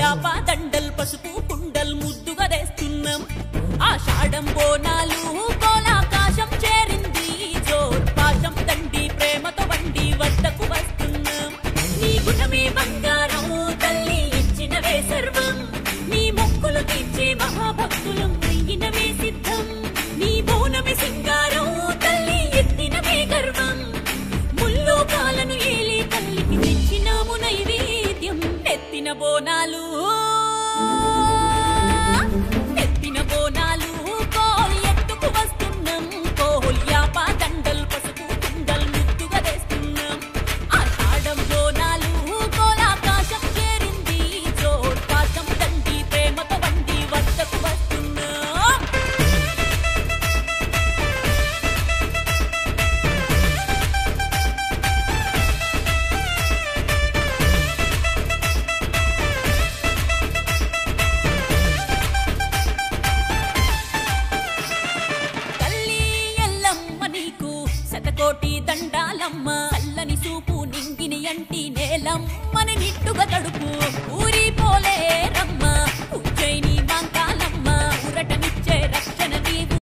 యాప దండల్ పసుపు కుండల్ ముద్దుగా దేస్తున్నాం ఆషాఢం బోనాలు కోలాకాశం చేరింది జోర్ పాశం దండి ప్రేమతో వండి వద్దకు వస్తున్నాం నీ గుణమే బంగారం తల్లి ఇచ్చినవే సర్వం నీ మొక్కులు తీర్చే మహాభక్తులం అయ్యినవే సిద్ధం నీ బోనమే సింగారం తల్లి ఎత్తినవే గర్వం ముల్లోకాలను ఏలే తల్లికి తెచ్చినాము నైవేద్యం ఎత్తిన బోనాలు కోల్ ఎత్తుకు వస్తున్నాం కోల్ యాప దండల్ పసుపు కుండల్ ముద్దుగా దేస్తున్నాం ఆషాఢం బోనాలు కోలాకాశం చేరింది జోర్ పాశం దండి ప్రేమతో వండి వద్దకు వస్తున్నాం శతకోటి దండాలమ్మ చల్లని సూపు నింగిని అంటి నేలమ్మని నిట్టుగా తడుపు ఊరి పోలే